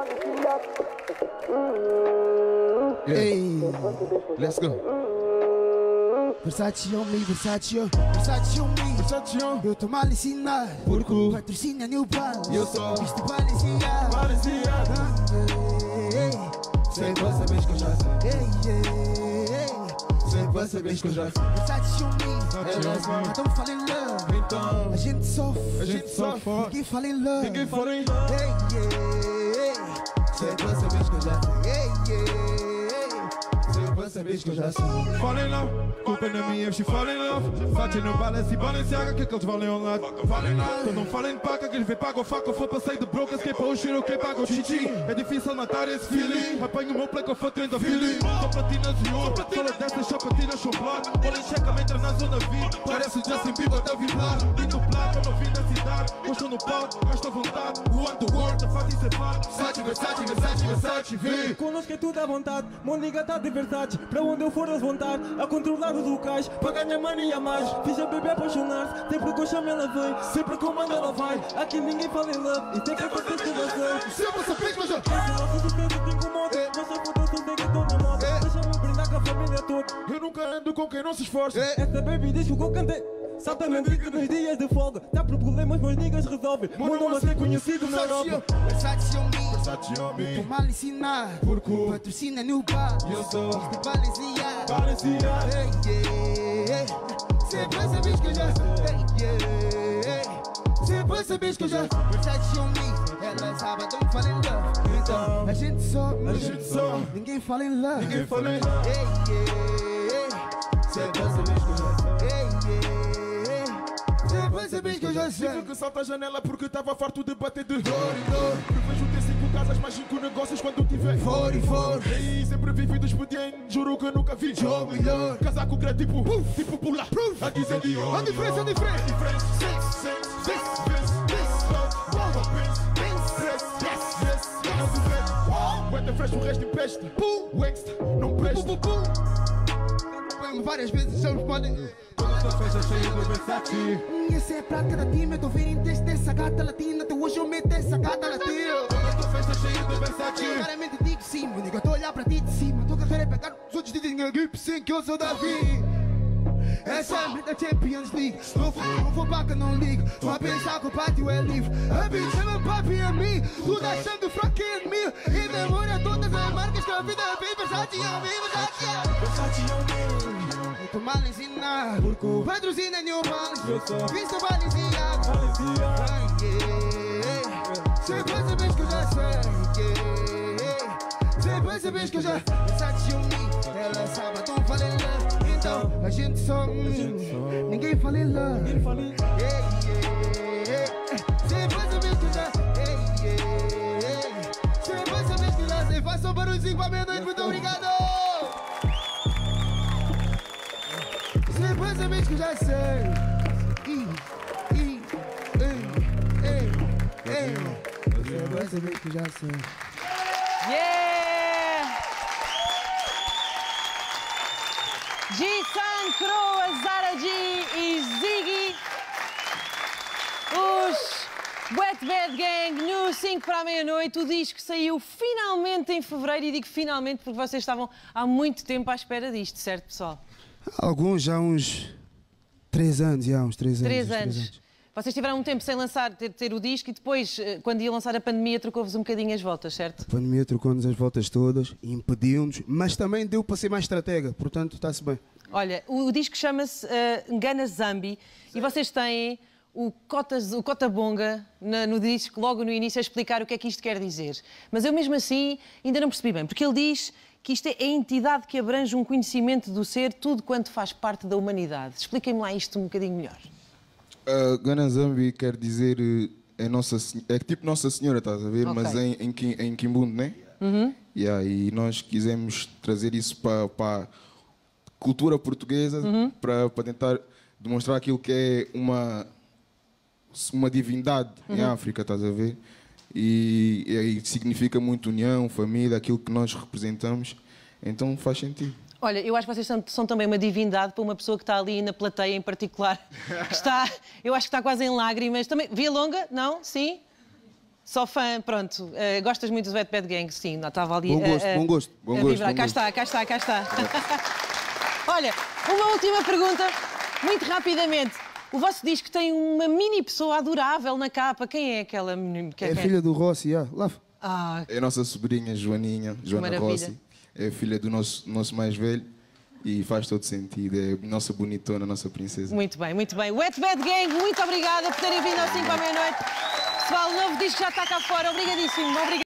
Hey, let's go. Versace on me, Versace on me, Versace on. Eu tô mal ensinado, porque patrocínio New Balance. Eu sou isto Balenciaga. Sempre vai saber que eu já sei. Sempre vai saber que eu já sei. Versace on me, elas não falam em love. Então a gente sofre, ninguém fala em love. Sempre vai saber que eu já sei. Sabes que eu já sei. Fall in love, culpa na minha, she fall in love. Versace no Balance e Balenciaga, que eles valem ao lado. Então não falem de paca, que eles vêm paga o faca. Foi para sair de brocas, quem para o cheiro, quem paga o xixi. É difícil matar esse feeling. Apanho o meu play com a fatura da feeling. Só platinas e ouro, só dessas chapatinas chocolate. Olha, checa-me, entra na zona VIP. Parece Justin Bieber da vibrar. Dito placa, no fim da cidade. Gosto no palco, gasto à vontade. O underworld, a faz isso é fato. Versace, vê. Connosco é tudo à vontade, Mônica tá de Versace. Para onde eu for eles vão estar a controlar os locais, para ganhar money a mais. Fiz a bebê apaixonar-se, sempre que eu chamo ela vem, sempre que eu mando ela vai. Aqui ninguém fala em love, e tem que acontecer que eu já sei. Sempre sabes que eu já sei. Essa nossa suspeita te incomoda, mas só foda-se onde é que estou na moda. Deixa-me brindar com a família toda. Eu nunca ando com quem não se esforça. Essa baby diz que eu cantei. Saltamente que nos dias de folga tá por problemas, meus niggas resolvem. Meu nome a ser conhecido na Europa. Versace on me, tô mal ensinado, porque patrocina New Balance. Eu sou isto Balenciaga. Sempre sabes que eu já sei. Sempre sabes que eu já sei. Versace on me, ela sabe, não fala em love. Então a gente só, ninguém fala em love. Sempre sabes que eu já sei. Sempre sabes que eu já sei. Tive que saltar a janela porque tava farto de bater de dor. Prevejo ter 5 casas, mais 5 negócios quando tiver For. Ei, sempre vivi do expediente, juro que nunca vi Jogo melhor. Casaco grande tipo pular. A dizer de A diferença. Wet fresh, o resto empesta. O extra não presta. Várias vezes já nos podem. Toda festa cheia de Versace. Essa é a prática da time, eu tô vendo teste dessa gata latina. Até hoje eu meto essa gata latina. Toda festa cheia de Versace. Claramente digo sim, meu nigga, tô a olhar pra ti de cima. Tô a querer pegar os outros dizem sim que eu sou Davi. Essa é a da Champions League. Não vou paca, não ligo. Tô a pensar que o pátio é livre. A bitch chama papi e a mim. Tudo achando fraco em mim. E demora todas as marcas que a vida vem. Versace on me. Eu tô mal ensinado, porque o patrocínio New Balance. Visto Balenciaga. Sempre sabes que eu já sei. Sempre sabes que eu já sei. Versace on me, ela sabe, não fala em love. Então a gente só, ninguém fala em love. Sempre sabes que eu já sei. Sempre sabes que eu já sei. Faça um barulhozinho pra meia-noite, muito obrigado. Sempre sabes que eu já sei. Sempre sabes que eu já sei. Yeah! G-Sun, Croa, Zara G e Ziggy. Os Wet Bad Gang no 5 para a meia-noite. O disco saiu finalmente em fevereiro e digo finalmente porque vocês estavam há muito tempo à espera disto, certo, pessoal? Alguns já uns 3 anos, uns 3 anos. 3 anos. Vocês tiveram um tempo sem lançar, ter o disco e depois, quando ia lançar a pandemia, trocou-vos um bocadinho as voltas, certo? A pandemia trocou-nos as voltas todas, impediu-nos, mas também deu para ser mais estratega, portanto está-se bem. Olha, o disco chama-se Ngana Zambi e vocês têm o Cota Bonga no disco, logo no início, a explicar o que é que isto quer dizer. Mas eu mesmo assim ainda não percebi bem, porque ele diz que isto é a entidade que abrange um conhecimento do ser, tudo quanto faz parte da humanidade. Expliquem-me lá isto um bocadinho melhor. Ngana Zambi quer dizer é tipo Nossa Senhora, estás a ver? Okay. Mas em Kimbundo, né? E nós quisemos trazer isso para a cultura portuguesa, para tentar demonstrar aquilo que é uma divindade em África, estás a ver? E significa muito união, família, aquilo que nós representamos, então faz sentido. Olha, eu acho que vocês são também uma divindade para uma pessoa que está ali na plateia em particular, eu acho que está quase em lágrimas. Também, Via Longa? Não? Sim? Só fã, pronto. Gostas muito do Wet Bad Gang? Sim, não estava ali. Bom gosto. Cá está. Olha, uma última pergunta, muito rapidamente. O vosso disco tem uma mini pessoa adorável na capa. Quem é aquela menina? É filha do Rossi, lá. É a nossa sobrinha Joana Maravilha. Rossi. É filha do nosso mais velho e faz todo sentido. É nossa bonitona, nossa princesa. Muito bem, muito bem. Wet Bad Gang, muito obrigada por terem vindo ao 5 à meia-noite. Pessoal, o novo disco já está cá fora. Obrigadíssimo.